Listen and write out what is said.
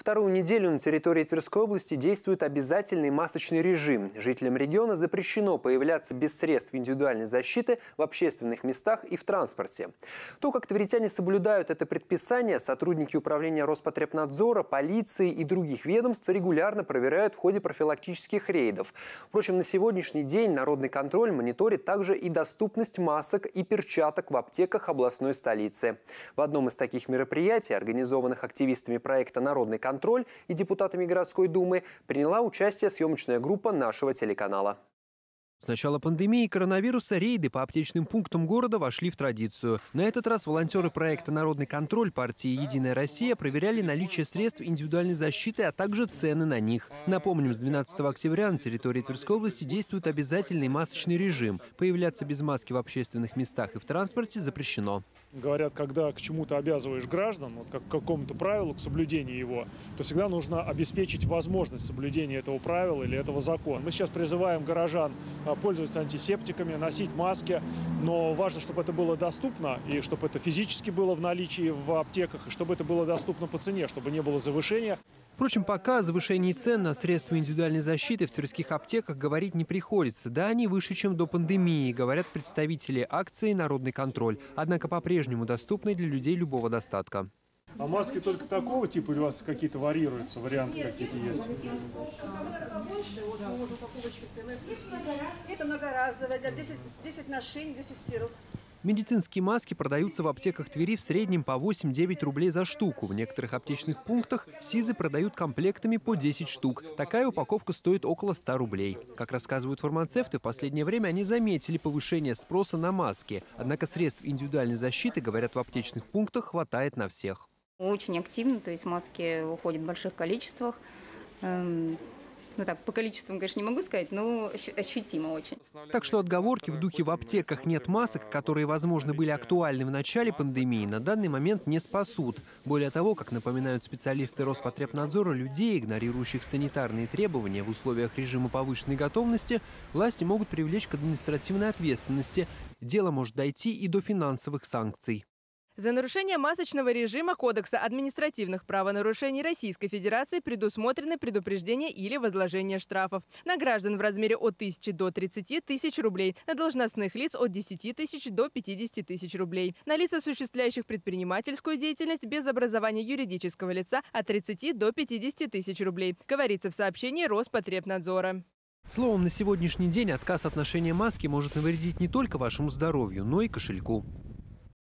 Вторую неделю на территории Тверской области действует обязательный масочный режим. Жителям региона запрещено появляться без средств индивидуальной защиты в общественных местах и в транспорте. То, как тверитяне соблюдают это предписание, сотрудники управления Роспотребнадзора, полиции и других ведомств регулярно проверяют в ходе профилактических рейдов. Впрочем, на сегодняшний день народный контроль мониторит также и доступность масок и перчаток в аптеках областной столицы. В одном из таких мероприятий, организованных активистами проекта «Народный контроль» и депутатами городской думы, приняла участие съемочная группа нашего телеканала. С начала пандемии коронавируса рейды по аптечным пунктам города вошли в традицию. На этот раз волонтеры проекта «Народный контроль» партии «Единая Россия» проверяли наличие средств индивидуальной защиты, а также цены на них. Напомним, с 12 октября на территории Тверской области действует обязательный масочный режим. Появляться без маски в общественных местах и в транспорте запрещено. Говорят, когда к чему-то обязываешь граждан, вот как к какому-то правилу, к соблюдению его, то всегда нужно обеспечить возможность соблюдения этого правила или этого закона. Мы сейчас призываем горожан пользоваться антисептиками, носить маски, но важно, чтобы это было доступно, и чтобы это физически было в наличии в аптеках, и чтобы это было доступно по цене, чтобы не было завышения. Впрочем, пока о завышении цен на средства индивидуальной защиты в тверских аптеках говорить не приходится. Да, они выше, чем до пандемии, говорят представители акции «Народный контроль». Однако по-прежнему доступны для людей любого достатка. А маски только такого типа или у вас какие-то варьируются, варианты какие-то есть? Это многоразовое, 10 ношений, 10 стирок. Медицинские маски продаются в аптеках Твери в среднем по 8-9 рублей за штуку. В некоторых аптечных пунктах СИЗы продают комплектами по 10 штук. Такая упаковка стоит около 100 рублей. Как рассказывают фармацевты, в последнее время они заметили повышение спроса на маски. Однако средств индивидуальной защиты, говорят, в аптечных пунктах хватает на всех. Очень активно, то есть маски уходят в больших количествах. Ну так, по количествам, конечно, не могу сказать, но ощутимо очень. Так что отговорки в духе «в аптеках нет масок», которые, возможно, были актуальны в начале пандемии, на данный момент не спасут. Более того, как напоминают специалисты Роспотребнадзора, людей, игнорирующих санитарные требования в условиях режима повышенной готовности, власти могут привлечь к административной ответственности. Дело может дойти и до финансовых санкций. За нарушение масочного режима Кодекса административных правонарушений Российской Федерации предусмотрены предупреждение или возложение штрафов. На граждан в размере от 1000 до 30 тысяч рублей. На должностных лиц от 10 тысяч до 50 тысяч рублей. На лиц, осуществляющих предпринимательскую деятельность без образования юридического лица от 30 до 50 тысяч рублей. Говорится в сообщении Роспотребнадзора. Словом, на сегодняшний день отказ от ношения маски может навредить не только вашему здоровью, но и кошельку.